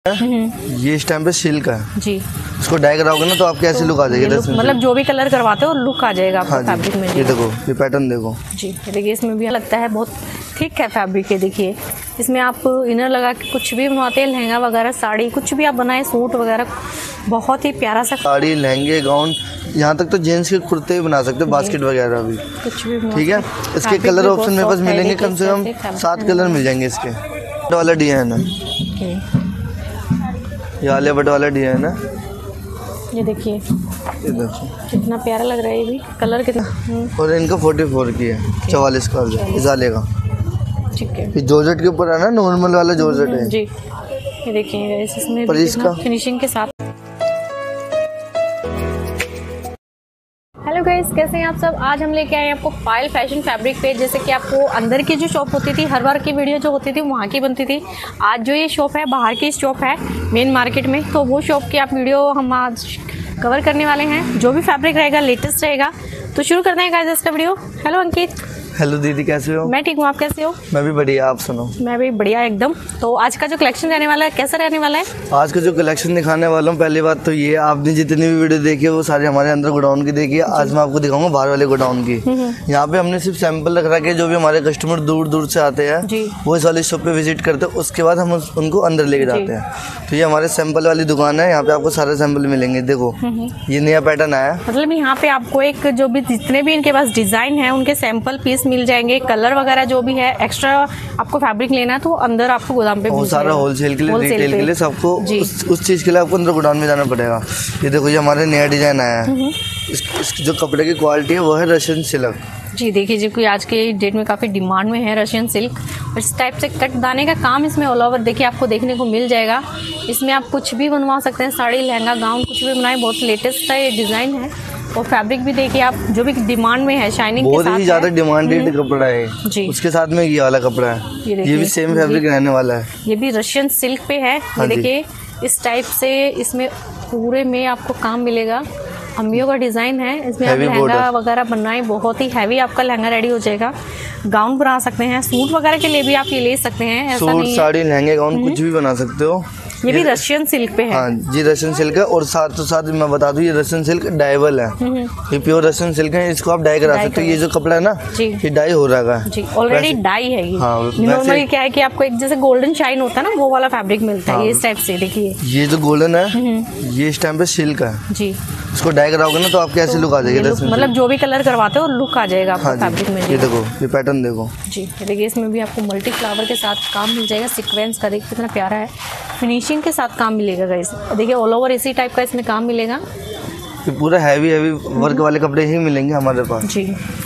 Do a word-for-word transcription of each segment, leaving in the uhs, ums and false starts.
ये इस टाइम पे सिल्क है जी। इसको डाई कराओगे ना तो आपके ऐसे लुक आ जाएगी, मतलब जो भी कलर करवाते हो लुक आ जाएगा आपका हाँ फैब्रिक में। ये देखो, ये पैटर्न देखो जी। देखिए इसमें भी लगता है बहुत थिक है फैब्रिक है। देखिए इसमें आप इनर लगा के कुछ भी बनवाते हैं, लहंगा वगैरह, साड़ी, कुछ भी आप बनाए, सूट वगैरह, बहुत ही प्यारा सा साड़ी, लहंगे, गाउन, यहाँ तक तो जेंट्स के कुर्ते भी बना सकते हो, बास्केट वगैरह भी, कुछ भी। ठीक है। इसके कलर ऑप्शन मेरे पास मिलेंगे, कम से कम सात कलर मिल जाएंगे इसके। वाला डिजाइन है, ये आलिया भट्ट वाला डिजाइन है। ये देखिए कितना प्यारा लग रहा है, ये भी कलर कितना। और इनका चौवालीस की है, चवालीस का इजाले का, ठीक है। ये जॉर्जेट के ऊपर है ना, नॉर्मल वाला जॉर्जेट है जी। ये देखिए इसमें पर इसका फिनिशिंग के साथ। हेलो गाइस, कैसे हैं आप सब। आज हम लेके आए हैं आपको पायल फैशन फैब्रिक पे। जैसे कि आपको अंदर की जो शॉप होती थी, हर बार की वीडियो जो होती थी वहाँ की बनती थी। आज जो ये शॉप है बाहर की शॉप है मेन मार्केट में, तो वो शॉप की आप वीडियो हम आज कवर करने वाले हैं। जो भी फैब्रिक रहेगा लेटेस्ट रहेगा, तो शुरू करते हैं गाइस इसका वीडियो। हेलो अंकित। हेलो दीदी, कैसे हो। मैं ठीक हूँ, आप कैसे हो। मैं भी बढ़िया, आप सुनो। मैं भी बढ़िया एकदम। तो आज का जो कलेक्शन रहने वाला है कैसा रहने वाला है। आज का जो कलेक्शन दिखाने वाला हूँ, पहली बात तो ये, आपने जितनी भी वीडियो देखी है वो सारे हमारे अंदर गोडाउन की देखी है। आज मैं आपको दिखाऊंगा बाहर वाले गोडाउन की। यहाँ पे हमने सिर्फ सैंपल रख रखे, जो भी हमारे कस्टमर दूर दूर से आते हैं वो इस वाली शॉप पे विजिट करते हैं, उसके बाद हम उनको अंदर लेके जाते हैं। तो ये हमारे सैंपल वाली दुकान है, यहाँ पे आपको सारे सैंपल मिलेंगे। देखो ये नया पैटर्न आया, मतलब यहाँ पे आपको एक जो भी जितने भी इनके पास डिजाइन है उनके सैंपल पीस मिल जाएंगे, कलर वगैरह जो भी है। एक्स्ट्रा आपको फैब्रिक लेना है तो अंदर आपको गोदाम पे वो सारा होलसेल के लिए, रिटेल के लिए सबको उस, उस चीज़ के लिए आपको अंदर गोदाम में जाना पड़ेगा। ये देखो ये हमारे नया डिजाइन आया है। इस, इस जो कपड़े की क्वालिटी है वो है रशियन सिल्क। जी देखिए जी, कोई आज के डेट में काफ़ी डिमांड में है रशियन सिल्क। और इस टाइप से कट दाने का काम इसमें ऑल ओवर देखिए आपको देखने को मिल जाएगा। इसमें आप कुछ भी बनवा सकते हैं, साड़ी, लहंगा, गाउन, कुछ भी बनाए। बहुत लेटेस्ट का ये डिज़ाइन है। और फैब्रिक भी देखिए आप, जो भी डिमांड में है, शाइनिंग बहुत ही ज़्यादा डिमांडेड कपड़ा है जी। उसके साथ में ये वाला कपड़ा है, ये, ये भी सेम फैब्रिक रहने वाला है। ये भी रशियन सिल्क पे है। ये देखिए इस टाइप से इसमें पूरे में आपको काम मिलेगा। अम्बियों का डिज़ाइन है, इसमें आप लहंगा वगैरह बनाए, बहुत ही हैवी आपका लहंगा रेडी हो जाएगा। गाउन बना सकते हैं, सूट वगैरह के लिए भी आप ये ले सकते हैं। ऐसा सूट, नहीं साड़ी, लहंगे, गाउन कुछ भी बना सकते हो। ये भी रशियन सिल्क पे है। हाँ जी, रशियन सिल्क है। और साथ तो साथ मैं बता दूं, ये रशियन सिल्क डाइबल है, ये प्योर रशियन सिल्क है। इसको आप डाई करा सकते हो। ये जो कपड़ा है ना ये डाई हो रहा है जी, ऑलरेडी डाई है ये। हाँ, नॉर्मली क्या है कि आपको एक जैसे गोल्डन शाइन होता है ना, वो वाला फैब्रिक मिलता है। ये इस टाइप से देखिए, ये जो गोल्डन है ये इस टाइम पे सिल्क है जी। इसको डाई कराओगे ना तो आपके ऐसे लुक आ जाएगी, मतलब जो भी कलर करवाते हो लुक आ जाएगा आपको फैब्रिक में। ये देखो, ये पैटर्न देखो जी। देखिए इसमें भी आपको मल्टी फ्लावर के साथ काम मिल जाएगा। सीक्वेंस का देखिए कितना प्यारा है, फिनिशिंग के साथ काम मिलेगा गाइस। देखिए ऑल ओवर इसी टाइप का इसमें काम मिलेगा। ये पूरा हैवी हैवी वर्क वाले कपड़े ही मिलेंगे हमारे पास जी।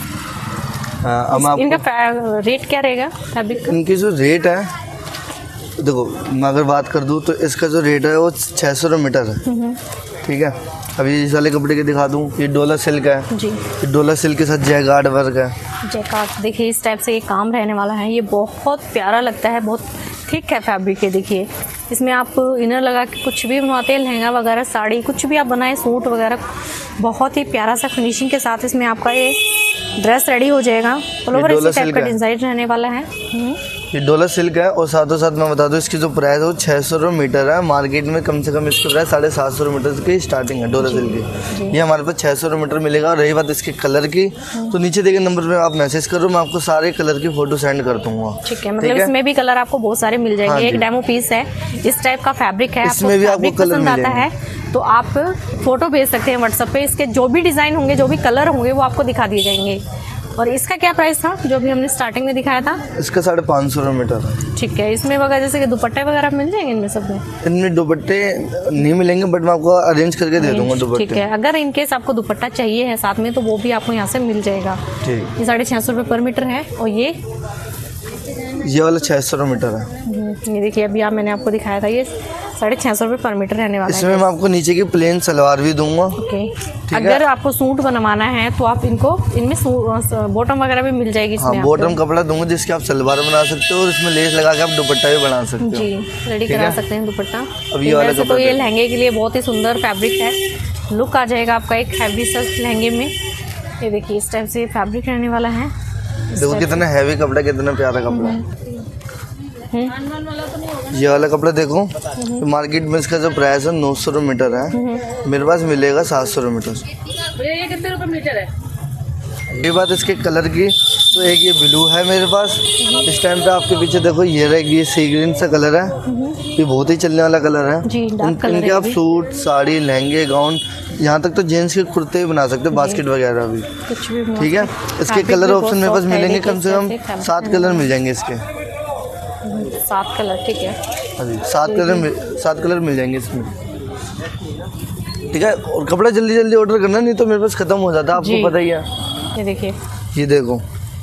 अब आप इनका रेट क्या रहेगा फैब्रिक? इनकी जो रेट है, देखो मैं अगर बात कर दूं तो इसका जो रेट है वो छः सौ रुपये मीटर है, ठीक है। अभी इस वाले कपड़े के दिखा दूं, ये डोला सिल्क है जी। ये डोला सिल्क के साथ जैकार्ड वर्क है। जैकार्ड देखिए इस टाइप से ये काम रहने वाला है। ये बहुत प्यारा लगता है, बहुत थिक है फैब्रिक है। देखिए इसमें आप इनर लगा के कुछ भी बनवाते हैं, लहंगा वगैरह, साड़ी, कुछ भी आप बनाए, सूट वगैरह, बहुत ही प्यारा सा फिनिशिंग के साथ इसमें आपका ये ड्रेस रेडी हो जाएगा। ऑल ओवर इसी टाइप का डिजाइन रहने वाला है। ये डोला सिल्क है। और साथों साथ मैं बता दूं इसकी जो प्राइस है वो छः सौ रुपये मीटर है। मार्केट में कम से कम इसकी प्राइस साढ़े सात सौ रुपये मीटर की स्टार्टिंग है डोला सिल्क की। ये हमारे पास छः सौ रुपये मीटर मिलेगा। और रही बात इसके कलर की, तो नीचे देखिए नंबर पे आप मैसेज करो, मैं आपको सारे कलर की फोटो सेंड कर दूंगा, ठीक है। मतलब इसमें भी कलर आपको बहुत सारे मिल जाएंगे। हाँ, एक डेमो पीस है, इस टाइप का फैब्रिक है। इसमें भी आपको कलर पसंद आता है तो आप फोटो भेज सकते हैं व्हाट्सएप पे। इसके जो भी डिजाइन होंगे, जो भी कलर होंगे, वो आपको दिखा दिए जाएंगे। और इसका क्या प्राइस था जो भी हमने स्टार्टिंग में दिखाया था? इसका साढ़े पाँच सौ रुपये मीटर है, ठीक है। इसमें वगैरह जैसे कि दुपट्टे वगैरह मिल जाएंगे इनमें सब में? इनमें दुपट्टे नहीं मिलेंगे, बट मैं आपको अरेंज करके दे दूंगा दुपट्टे, ठीक है। अगर इनकेस आपको दुपट्टा चाहिए है साथ में तो वो भी आपको यहाँ से मिल जाएगा। ये साढ़े छः सौ रुपये पर मीटर है। और ये ये वाला छः सौ रुपये मीटर है। ये देखिए अभी आप मैंने आपको दिखाया था, ये साढ़े छः सौ रुपये पर मीटर रहने वाला है। इसमें मैं आपको नीचे की प्लेन सलवार भी दूंगा। ओके, अगर आपको सूट बनवाना है तो आप इनको इनमें बॉटम वगैरह भी मिल जाएगी। हाँ, बॉटम कपड़ा दूंगा जिसके आप सलवार बना सकते हो और इसमें लेस लगा के आप दुपट्टा भी बना सकते हो जी, रेडी करा सकते हैं दुपट्टा। अब ये वाला तो ये लहंगे के लिए बहुत ही सुंदर फैब्रिक है, लुक आ जाएगा आपका एक हैवी सा लहंगे में। ये देखिए इस टाइप से फैब्रिक रहने वाला है। देखो कितना हैवी कपड़ा, कितना प्यारा कपड़ा है। ये वाला कपड़ा देखो, मार्केट में इसका जो प्राइस है नौ सौ रुपये मीटर है, मेरे पास मिलेगा सात सौ रुपये मीटर। ये कितने रुपए मीटर है? ये बात इसके कलर की, तो एक ये ब्लू है मेरे पास इस टाइम पे, आपके पीछे देखो ये रहेगी, ये सी ग्रीन सा कलर है, ये बहुत ही चलने वाला कलर है जी, इन, डार्क कलर इनके है आप ये भी। सूट, साड़ी, लहंगे, गाउन, यहाँ तक तो जेंट्स के कुर्ते भी बना सकते हैं, बास्केट वगैरह भी। कुछ भी ठीक है, इसके कलर ऑप्शन मेरे पास मिलेंगे कम से कम सात कलर मिल जाएंगे इसके। सात कलर, ठीक है। हाँ जी, सात कलर मिल- सात कलर मिल जाएंगे इसमें। ठीक है, और कपड़ा जल्दी जल्दी ऑर्डर करना, नहीं तो मेरे पास खत्म हो जाता है, जी। आपको पता ही है। ये देखिए, ये देखो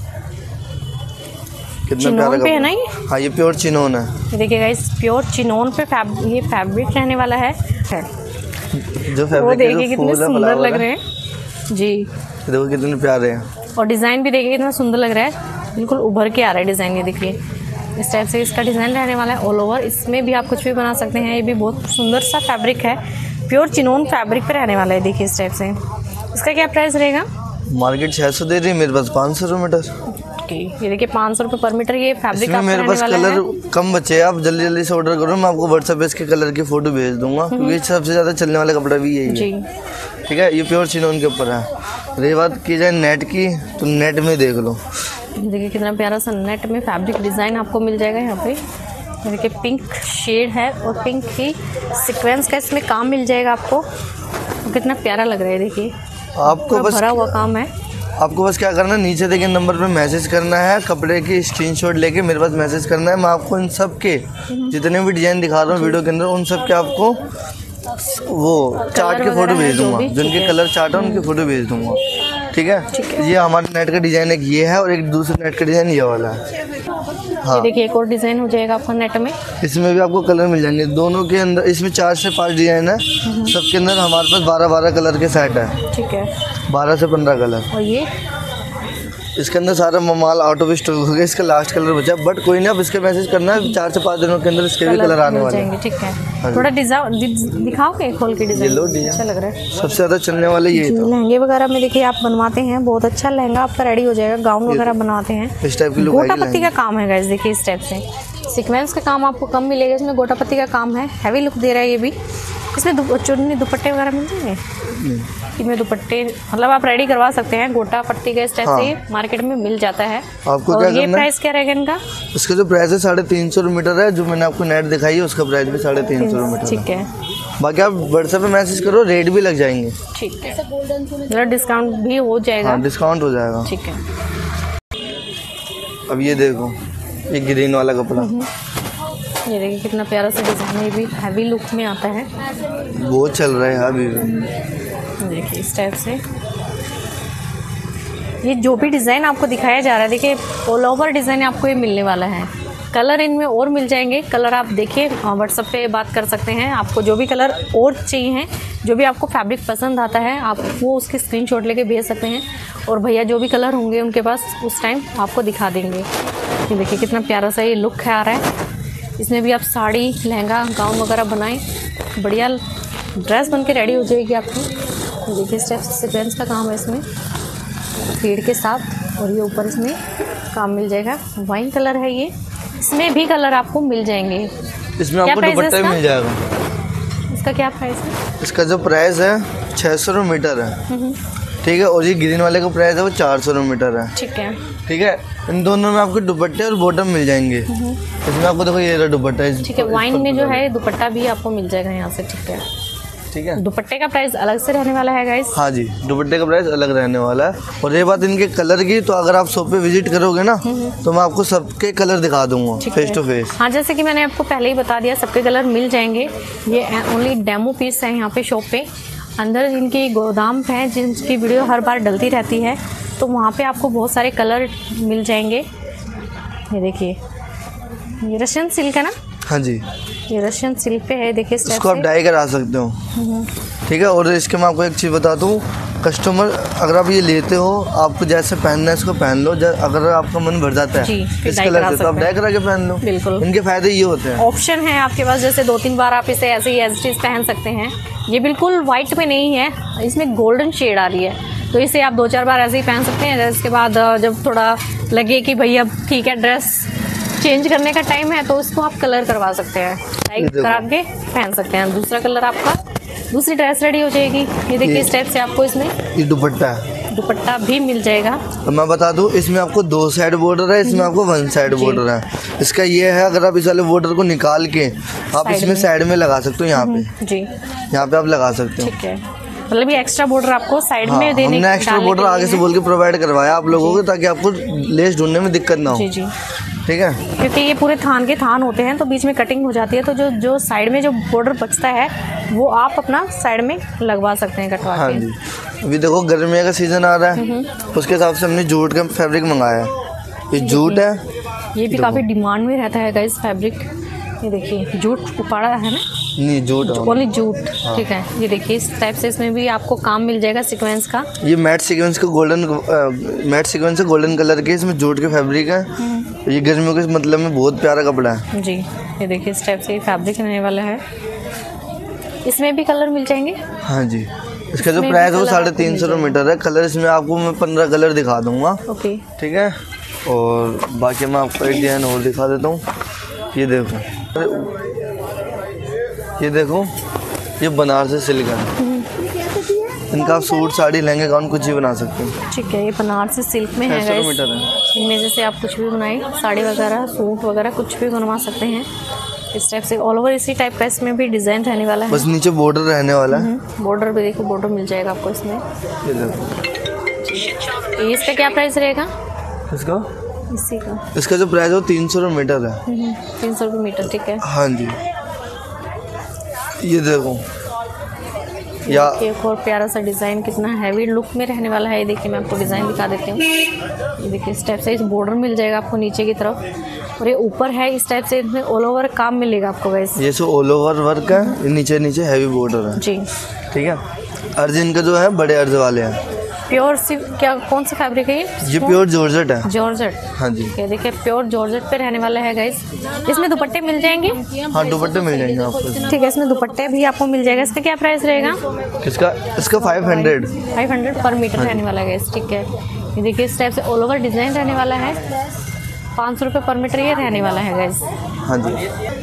कितना चिनोन प्यारा पे है कपड़ा। ना ये? हाँ, ये प्योर चिनोन है। ये देखिए गाइस, प्योर चिनोन पे फैब ये फैब्रिक रहने वाला है। है। जो वो फैब्रिक है, देखिए जो कितने फूल है, सुंदर फ्लावर लग है, रहे हैं जी। देखो कितने प्यारे हैं। और डिज़ाइन भी देखिए कितना सुंदर लग रहा है, बिल्कुल उभर के आ रहा है डिज़ाइन। ये देखिए इस टाइप से इसका डिज़ाइन रहने वाला है ऑल ओवर। इसमें भी आप कुछ भी बना सकते हैं। ये भी बहुत सुंदर सा फैब्रिक है, प्योर चिनोन फैब्रिक पे रहने वाला है। देखिए इस टाइप से। इसका क्या प्राइस रहेगा? मार्केट छः सौ दे रही है, मेरे पास पाँच सौ रुपये मीटर। ओके, ये देखिए पाँच सौ रुपये पर मीटर ये फैब्रिक इसमें आपका मेरे रहने पास वाला कलर है। कम बचे हैं, आप जल्दी जल्दी से ऑर्डर करो, मैं आपको व्हाट्सएप पे इसके कलर की फ़ोटो भेज दूंगा, क्योंकि सबसे ज़्यादा चलने वाला कपड़ा भी यही जी। है। ठीक है, ये प्योर चिनोन के ऊपर है। रही बात की जाए नेट की, तो नेट में देख लो, देखिए कितना प्यारा सा नेट में फैब्रिक डिज़ाइन आपको मिल जाएगा यहाँ पे। ये देखिए पिंक शेड है और पिंक ही सीक्वेंस का इसमें काम मिल जाएगा आपको। और कितना प्यारा लग रहा है, देखिए आपको पूरा बस भरा हुआ काम है। आपको बस क्या करना है, नीचे देखे नंबर पे मैसेज करना है, कपड़े की स्क्रीनशॉट लेके मेरे पास मैसेज करना है। मैं आपको इन सब के जितने भी डिज़ाइन दिखा रहा हूँ वीडियो के अंदर, उन सब के आपको वो चार्ट के फोटो वगैरह है भेज जो दूंगा, भी, जिनके ठीक है। कलर चार्ट है उनके फोटो भेज दूंगा। ठीक है, ठीक है। ये हमारे नेट का डिज़ाइन एक ये है, और एक दूसरे नेट का डिज़ाइन ये वाला है। हाँ, ये देखिए एक और डिज़ाइन हो जाएगा आपका नेट में। इसमें भी आपको कलर मिल जाएंगे दोनों के अंदर। इसमें चार से पाँच डिज़ाइन है, सबके अंदर हमारे पास बारह बारह कलर के सेट है, ठीक है। बारह से पंद्रह कलर। और ये इसके अंदर सारा माल आउट ऑफ स्टॉक हो गया, इसका लास्ट कलर बचा, बट कोई नहीं, आप इसके मैसेज करना है, चार से पाँच दिनों के अंदर इसके भी कलर आने मिल वाले हैं। जाएंगे, ठीक है। हाँ थोड़ा डिज़ाइन दिखाओगे खोल के डिज़ाइन? लो डिज़ाइन। अच्छा लग रहा है। सबसे ज़्यादा चलने वाले ये जी, था, लहंगे वगैरह में देखिए आप बनवाते हैं, बहुत अच्छा लहंगा आपका रेडी हो जाएगा। गाउन वगैरह बनवाते हैं, इस टाइप की लुक गोटा आएगी पत्ती का काम है गाइस। देखिए इस टाइप से सीक्वेंस का काम आपको कम मिलेगा, इसमें गोटा पत्ती का काम है, हैवी लुक दे रहा है ये भी। इसमें दु, चुन्नी दुपट्टे वगैरह मिल जाएंगे, इसमें दुपट्टे मतलब आप रेडी करवा सकते हैं। गोटा पत्ती का इस टाइप हाँ। से मार्केट में मिल जाता है। आपको और क्या ये करना है? प्राइस क्या रहेगा इनका? इसका जो प्राइस है साढ़े तीन सौ मीटर है, जो मैंने आपको नेट दिखाई है उसका प्राइस भी साढ़े तीन सौ मीटर ठीक है। है, बाकी आप व्हाट्सएप पे मैसेज करो, रेट भी लग जाएंगे। ठीक है, मतलब डिस्काउंट भी हो जाएगा। हाँ, डिस्काउंट हो जाएगा। ठीक है। अब ये देखो, ये ग्रीन वाला कपड़ा ये देखिए कितना प्यारा सा डिज़ाइन है, ये भी हैवी लुक में आता है। बहुत चल रहा है अभी भी। देखिए इस टाइप से ये जो भी डिज़ाइन आपको दिखाया जा रहा है, देखिए ऑल ओवर डिज़ाइन आपको ये मिलने वाला है। कलर इनमें और मिल जाएंगे, कलर आप देखिए व्हाट्सएप पे बात कर सकते हैं। आपको जो भी कलर और चाहिए हैं, जो भी आपको फैब्रिक पसंद आता है, आप वो उसकी स्क्रीनशॉट लेके भेज सकते हैं, और भैया जो भी कलर होंगे उनके पास उस टाइम आपको दिखा देंगे। ये देखिए कितना प्यारा सा ये लुक है आ रहा है। इसमें भी आप साड़ी, लहंगा, गाउन वगैरह बनाएं, बढ़िया ड्रेस बन के रेडी हो जाएगी आपकी। देखिए इस टाइप से सीक्वेंस का काम है इसमें फीड के साथ, और ये ऊपर इसमें काम मिल जाएगा। वाइन कलर है ये, इसमें भी कलर आपको मिल जाएंगे। इसमें क्या आपको प्राइस है दुपट्टा भी इसका? मिल जाएगा। इसका क्या प्राइस है? इसका जो प्राइस है छः सौ रुपये मीटर है, ठीक है। और ये ग्रीन वाले का प्राइस है वो चार सौ रुपये मीटर है, ठीक है। ठीक है। इन दोनों में आपको दुपट्टे और बॉटम मिल जाएंगे। इसमें आपको देखो ये रहा दुपट्टा, इस- ठीक है, वाइन में जो है दुपट्टा भी आपको मिल जाएगा यहाँ से, ठीक है। ठीक है। दुपट्टे का प्राइस अलग से रहने वाला है गाइस। हाँ जी, दुपट्टे का प्राइस अलग रहने वाला है। और ये बात इनके कलर की, तो अगर आप शॉप पे विजिट करोगे ना, तो मैं आपको सबके कलर दिखा दूंगा ठीक फेस है। Two face. हाँ, जैसे कि मैंने आपको पहले ही बता दिया, सबके कलर मिल जाएंगे। ये ओनली डेमो पीस है यहाँ पे शॉप पे। अंदर इनकी गोदाम है जिनकी वीडियो हर बार डलती रहती है, तो वहाँ पे आपको बहुत सारे कलर मिल जाएंगे। ये देखिए, ये रशियन सिल्क है ना? हाँ जी, ये रशियन सिल्क पे है, देखिए इस टाइप इसको आप से। डाई करा सकते हो, ठीक है। और इसके मैं आपको एक चीज़ बता दूँ, कस्टमर अगर आप ये लेते हो, आपको जैसे पहनना है इसको पहन लो। ज- अगर आपका मन भर जाता है जी, फिर इस डाई कलर करा से, तो आप सकते डाई करा के पहन लो। बिल्कुल। इनके फायदे ये होते हैं। ऑप्शन है आपके पास, जैसे दो तीन बार आप इसे ऐसे ही एज इट इज पहन सकते हैं। ये बिल्कुल वाइट पे नहीं है, इसमें गोल्डन शेड आ रही है, तो इसे आप दो चार बार ऐसे ही पहन सकते हैं। इसके बाद जब थोड़ा लगे कि भैया ठीक है ड्रेस चेंज करने का टाइम है तो उसको आप कलर करवा सकते हैं, टाइप करा के पहन सकते हैं। दूसरा कलर आपका, दूसरी ड्रेस रेडी हो जाएगी। ये देखिए इस टाइप से आपको इसमें ये दुपट्टा है, दुपट्टा भी मिल जाएगा। तो मैं बता दूं इसमें आपको दो साइड बॉर्डर है, इसमें आपको वन साइड बॉर्डर है। इसका ये है अगर आप इस वाले बॉर्डर को निकाल के आप इसमें साइड में लगा सकते हो, यहाँ पे जी यहाँ पे आप लगा सकते हो। ठीक है, मतलब ये एक्स्ट्रा बॉर्डर आपको साइड हाँ, में देने हमने एक्स्ट्रा बॉर्डर आगे से बोल के प्रोवाइड करवाया आप लोगों को, ताकि आपको लेस ढूंढने में दिक्कत ना हो। जी जी, ठीक है, क्योंकि ये पूरे थान के थान होते हैं तो बीच में कटिंग हो जाती है, तो जो जो साइड में जो बॉर्डर बचता है वो आप अपना साइड में लगवा सकते हैं कटवा हाँ के। जी। अभी देखो गर्मी का सीजन आ रहा है, उसके हिसाब से हमने जूट का फैब्रिक मंगाया है। ये जूट है, ये भी काफ़ी डिमांड में रहता है गाइस फैब्रिक। ये देखिए जूट उपाड़ा है ना, नहीं जूट है। Only jute. ठीक है, ये देखिए इस टाइप से इसमें भी आपको काम मिल जाएगा सीक्वेंस का। ये मैट सीक्वेंस का गोल्डन मैट सीक्वेंस है, गोल्डन कलर के, इसमें जूट के फैब्रिक है। ये गर्मियों के मतलब में बहुत प्यारा कपड़ा है जी। ये देखिए इस टाइप से फैब्रिक रहने वाला है, इसमें भी कलर मिल जाएंगे। हाँ जी, इसका जो प्राइस है वो साढ़े तीन सौ मीटर है। कलर इसमें आपको मैं पंद्रह कलर दिखा दूंगा। ओके, ठीक है, और बाकी मैं आपको एक डिजाइन और दिखा देता हूँ। ये देखो, ये देखो, ये बनारसी सिल्क है। इनका आप सूट, साड़ी, लहंगे, गाउन कुछ भी बना सकते हैं। ठीक है, ये बनारसी सिल्क में है गाइस। मीटर है, इनमें जैसे आप कुछ भी बनाए, साड़ी वगैरह, सूट वगैरह कुछ भी बनवा सकते हैं इस टाइप से। ऑल ओवर इसी टाइप का इसमें भी डिज़ाइन रहने वाला है। बस नीचे बॉर्डर रहने वाला है। बॉर्डर भी देखो, बॉर्डर मिल जाएगा आपको इसमें। ये देखो, ये इसका क्या प्राइस रहेगा? इसका इसी का इसका जो प्राइस है वो तीन सौ मीटर है। तीन सौ रुपये मीटर। ठीक है, हाँ जी। ये देखो, या एक और प्यारा सा डिज़ाइन, कितना हैवी लुक में रहने वाला है। ये देखिए मैं आपको डिज़ाइन दिखा देती हूँ। ये देखिए इस टाइप से इस बॉर्डर मिल जाएगा आपको नीचे की तरफ, और ये ऊपर है इस टाइप से, इसमें ऑल ओवर काम मिलेगा आपको वैसे। ये सो ऑल ओवर वर्क है, नीचे नीचे हैवी बॉर्डर है। जी ठीक है, अर्ज इनका जो है बड़े अर्ज वाले हैं। प्योर सी क्या, कौन सा फैब्रिक है ये? ये प्योर जॉर्जेट है। जॉर्जेट। हाँ जी, ये देखिए प्योर जॉर्जेट पे रहने वाला है गाइस। इसमें दुपट्टे मिल जाएंगे। हाँ दुपट्टे मिल जाएंगे आपको। ठीक है, इसमें दुपट्टे भी आपको मिल जाएगा। इसका क्या प्राइस रहेगा? इसका इसका five hundred five hundred per metre रहने वाला है गाइस। ठीक है, ये देखिए इस टाइप से ऑल ओवर डिज़ाइन रहने वाला है। पाँच सौ रुपये पर मीटर ये रहने वाला है गाइस। हाँ जी,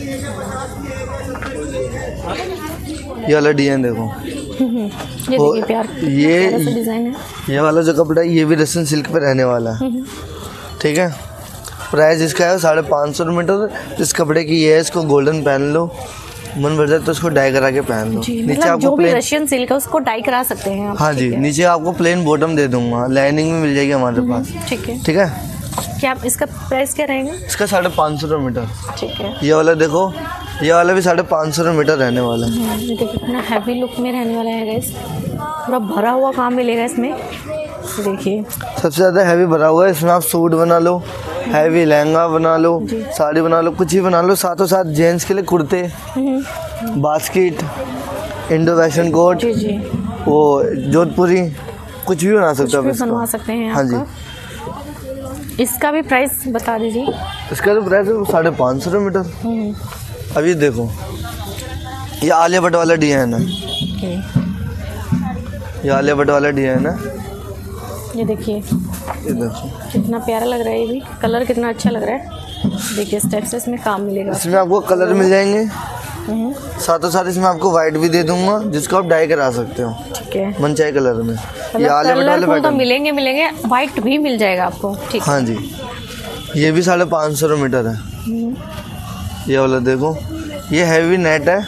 ये वाला डिजाइन देखो, ये देखिए प्यार, ये प्यारा सा डिज़ाइन है। ये वाला जो कपड़ा है ये भी रसन सिल्क पे रहने वाला है। ठीक है, प्राइस इसका है साढ़े पाँच सौ मीटर। इस कपड़े की ये है, इसको गोल्डन पहन लो, मन भर जाए तो उसको डाई करा के पहन लो। जी, नीचे मतलब आपको जो भी प्लेन, रशियन सिल्क है उसको डाई करा सकते हैं आप। हाँ जी, नीचे आपको प्लेन बॉटम दे दूंगा, लाइनिंग में मिल जाएगी हमारे पास। ठीक है, ठीक है, क्या इसका प्राइस क्या रहेगा? इसका साढ़े पाँच सौ मीटर। ठीक है, ये वाला देखो, ये वाला भी साढ़े पाँच सौ मीटर रहने वाला है। ये देखिए कितना हैवी लुक में रहने वाला है गाइस। पूरा भरा हुआ काम मिलेगा इसमें। देखिए सबसे ज़्यादा हैवी भरा हुआ है। इसमें आप सूट बना लो, हैवी लहंगा बना लो, साड़ी बना लो, कुछ ही बना लो। साथों साथ जेंट्स के लिए कुर्ते, बास्केट, इंडो वेस्टर्न कोट, जी जी, वो जोधपुरी, कुछ भी बना सकते हो आप भी इसको। बनवा सकते हैं। हाँ जी, आपका इसका भी प्राइस बता दीजिए। इसका जो प्राइस है वो साढ़े पाँच सौ मीटर। अब ये देखो, ये आलिया भट्ट वाला डिजाइन है। ओके, ये आलिया भट्ट वाला डिजाइन है। ये देखिए ये देखो, कितना प्यारा लग रहा है। ये भी कलर कितना अच्छा लग रहा है। देखिए इस टाइप से इसमें काम मिलेगा। इसमें आपको कलर मिल जाएंगे, साथों साथ इसमें आपको वाइट भी दे दूंगा, जिसको आप डाई करा सकते हो ठीक है, मनचाही कलर में। ये मतलब आलिया भट्ट वाले कलरफुल तो पैटर्न। मिलेंगे मिलेंगे वाइट भी मिल जाएगा आपको। ठीक है, हाँ जी, ये भी साढ़े पाँच सौ मीटर है। ये वाला देखो, ये हैवी नेट है।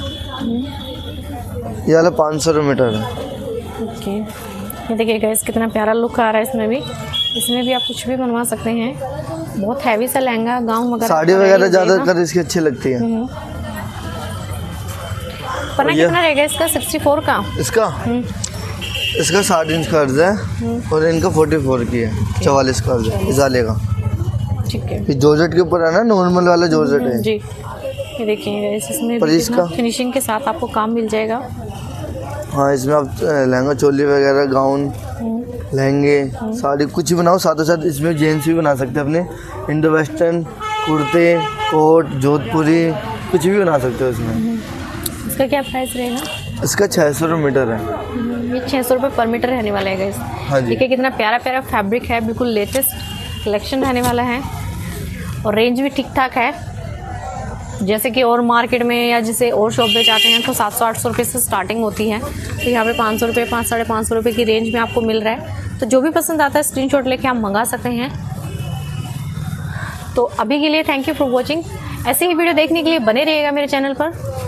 ये वाला पाँच सौ मीटर है। ओके, ये देखिए गाइस कितना प्यारा लुक आ रहा है इसमें भी। इसमें भी आप कुछ भी बनवा सकते हैं। बहुत हैवी सा लहंगा, गाउन वगैरह, साड़ी वगैरह ज़्यादातर इसकी अच्छी लगती है। पन्ना कितना रहेगा इसका? सिक्सटी फोर का। इसका इसका साठ इंच का अर्ज है और इनका फोर्टी फोर की है, चवालीस का अर्ज है इजाले का। ठीक है, ये जॉर्जेट के ऊपर है ना, नॉर्मल वाला जॉर्जेट है जी। ये देखिए गाइस इसमें पर भी इसका फिनिशिंग के साथ आपको काम मिल जाएगा। हाँ, इसमें आप लहंगा चोली वगैरह, गाउन, लहंगे, साड़ी कुछ भी बनाओ। साथों साथ इसमें जेंट्स भी बना सकते हैं अपने, इंडो वेस्टर्न, कुर्ते, कोट, जोधपुरी, कुछ भी बना सकते हो इसमें। इसका क्या प्राइस रहेगा? इसका छः सौ मीटर है। ये छः सौ रुपये पर मीटर रहने वाला है गाइस। हाँ जी, देखिए कितना प्यारा प्यारा फैब्रिक है, बिल्कुल लेटेस्ट कलेक्शन रहने वाला है। और रेंज भी ठीक ठाक है। जैसे कि और मार्केट में या जैसे और शॉप पे जाते हैं तो सात सौ आठ सौ रुपये से स्टार्टिंग होती है, तो यहाँ पे पाँच सौ रुपये पाँच साढ़े पाँच सौ रुपये की रेंज में आपको मिल रहा है। तो जो भी पसंद आता है स्क्रीनशॉट लेके आप मंगा सकते हैं। तो अभी के लिए थैंक यू फॉर वॉचिंग। ऐसे ही वीडियो देखने के लिए बने रहिएगा मेरे चैनल पर।